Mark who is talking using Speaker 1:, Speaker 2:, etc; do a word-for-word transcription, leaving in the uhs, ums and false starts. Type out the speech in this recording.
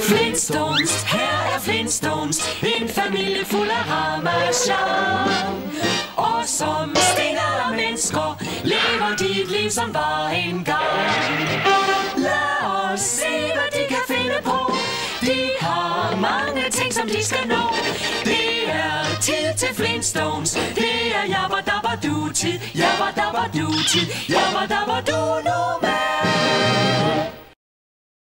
Speaker 1: Flintstones, her er Flintstones, en familie fuld af ramachan. Og som stener og mennesker lever de et liv som var engang. Lad os se, hvad de kan finde på. De har mange ting, som de skal nå. Det er tid til Flintstones. Det er jabba dabba du tid, jabba dabba du tid, jabba dabba du nu med.